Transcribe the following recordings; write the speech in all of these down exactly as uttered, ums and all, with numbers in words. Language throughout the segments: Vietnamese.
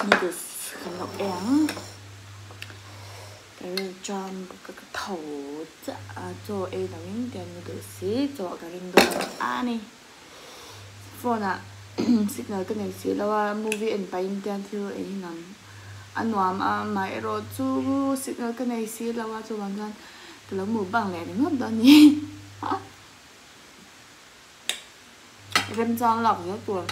noodles khăn lọc éng cái tròn cái thầu chả cho ấy là những cái noodles xí cho cái ring đồ ăn này phone à signal cái này xí là movie and paint tiền thiếu ấy nằm anh nói mà máy rồi chú signal cái này xí là cho bạn rằng cái là mua bằng lẻ đến hết đó nhỉ em tròn lọc rất tuổi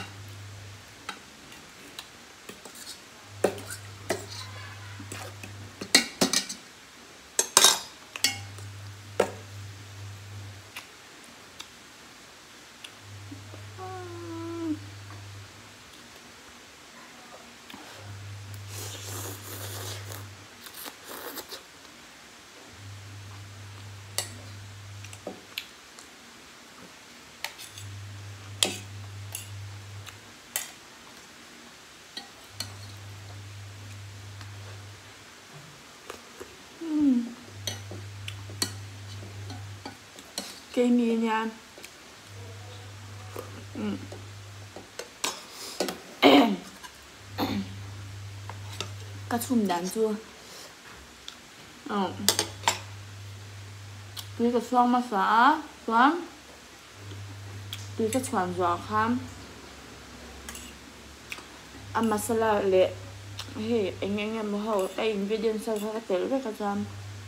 K-mee nha. Ừ. Cá chum đàn chua. Ừ. Tuy cái xoang mà xả xoang. Tuy cái xoang gió khám. Ăn masala lệ. Hey, anh anh em hầu cái ingredient sao cái tế rất là chăm.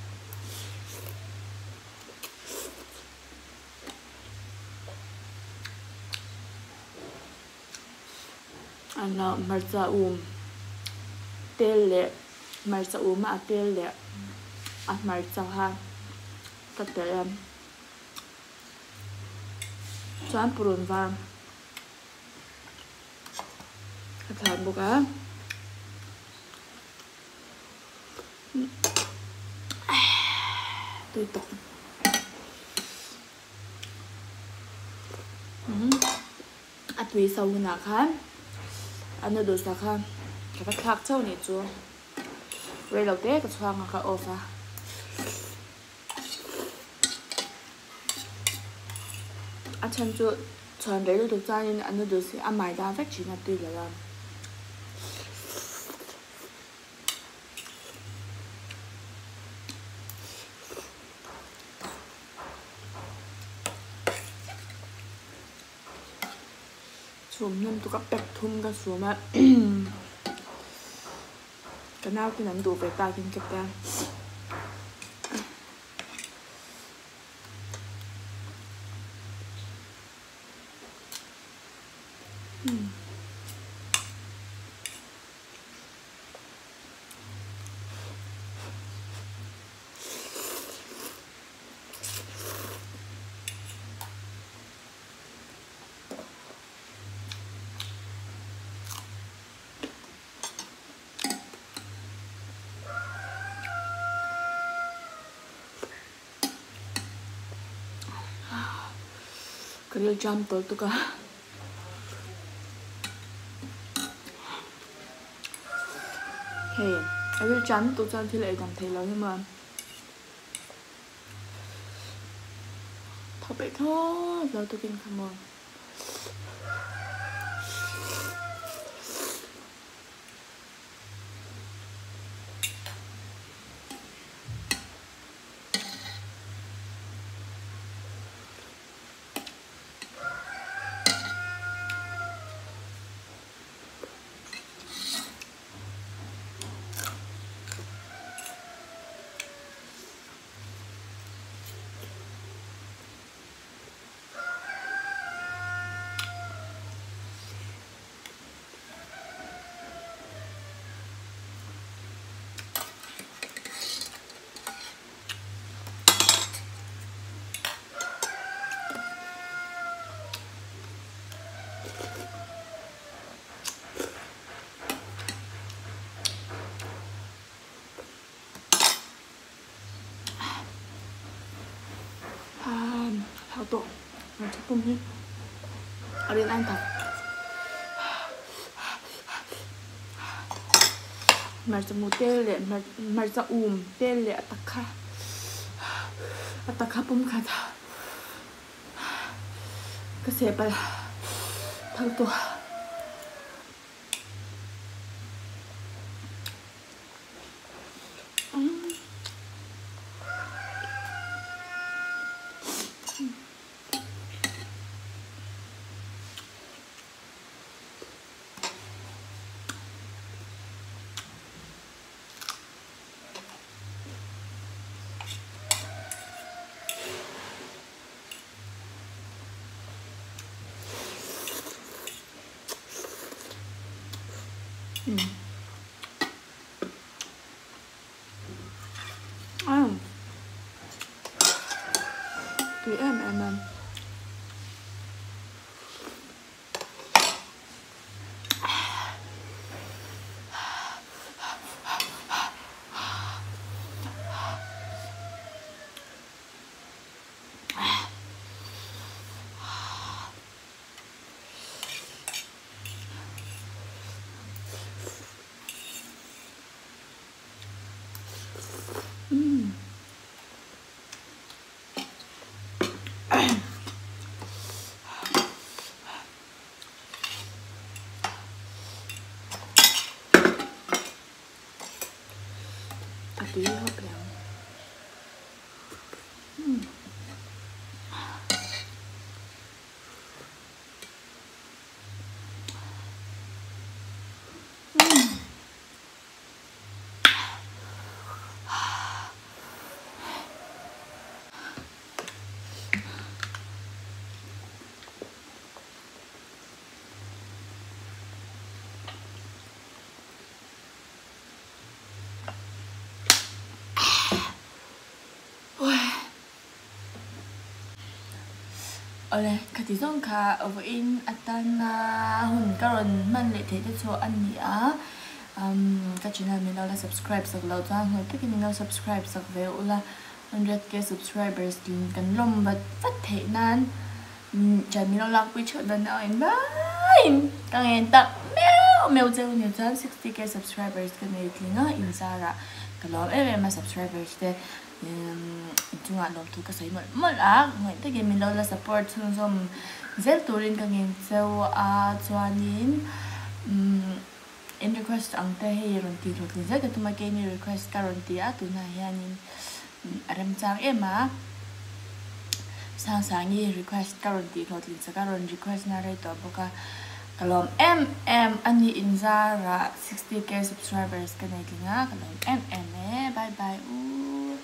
Ano marca um tel lệ marca um à tel lệ à marca ha tất cả em chán purun vàng cái thằng bốc á tôi tụng à tùy sau nào khác anh noodles là khăn cái bát khác châu này chúa rồi đầu tiên cái xoang cái ốp à anh chân chúa chọn đấy được ra nên anh noodles thì ăn mày ra vách chỉ là tùy là làm chùm nên tụi các bẹp thun cái xuống mà cái nào thì nắm đủ về ta kinh kẹp ta 그릴 짬 떠두가 hey 그릴 짬 또 짬 thì lại cảm thấy là nhưng mà thật vậy thôi giờ tôi kinh cảm ơn thao tổ nó chắc không hết ở đây ăn thật màจะมูเต้เลยมามาจะอุ่มเต้เลยตะค่ะตะค่ะปุ่มค่ะก็เสียไปทั้งตัว Ừ. À. Thì em em em. Ừ. À, tí hộp béo. Ừ. Ole, katizong ka over in atan na hun karon man le te so ani a um ka channel mi la subscribe sak lo ta hoi pe mi la subscribe sak ve ula one hundred k subscribers din kan lom bat fat the nan chan mi la lak pi chot dan na in bain kang en tak meo meo je ni chan sixty k subscribers kan nei tlinga in sara kalom e ma subscribers te chung a lom tu ka sai mal mal a ngai te game lo la support chung som zel turin ka ngin cheu a chuanin um in request ang te he ron ti lo ti za ka tuma K-mee request ka ron ti a tu na hianin aram chang ema sang sangi request ka ron ti lo ti sa ka ron request na rai to boka kalom m m ani inzara sixty k subscribers ka nei tinga kalom m m e bye bye.